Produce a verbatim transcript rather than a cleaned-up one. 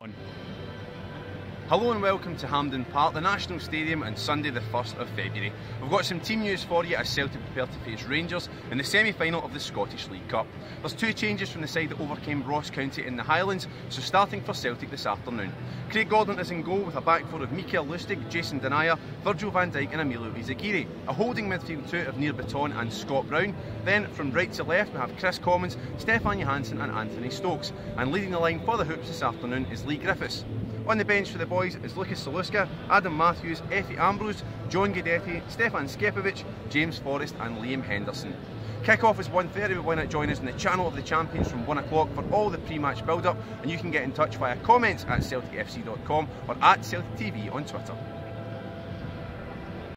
Hello and welcome to Hampden Park, the National Stadium, on Sunday the first of February. We've got some team news for you as Celtic prepare to face Rangers in the semi-final of the Scottish League Cup. There's two changes from the side that overcame Ross County in the Highlands, so starting for Celtic this afternoon. Craig Gordon is in goal with a back four of Mikael Lustig, Jason Denayer, Virgil van Dijk and Emilio Izagirre. A holding midfield two of Nir Bitton and Scott Brown. Then from right to left we have Chris Commons, Stefan Johansson and Anthony Stokes. And leading the line for the Hoops this afternoon is Lee Griffiths. On the bench for the boys is Lucas Saluska, Adam Matthews, Effie Ambrose, John Guidetti, Stefan Skepovic, James Forrest and Liam Henderson. Kick-off is one thirty, why not join us on the channel of the champions from one o'clock for all the pre-match build-up, and you can get in touch via comments at celtic f c dot com or at Celtic T V on Twitter.